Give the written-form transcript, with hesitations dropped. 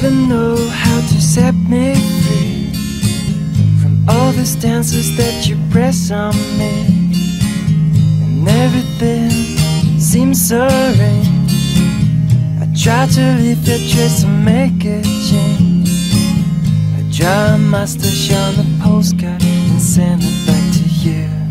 to know how to set me free from all the stances that you press on me, and everything seems so strange. I try to leave a trace and make a change. I draw a mustache on a postcard and send it back to you.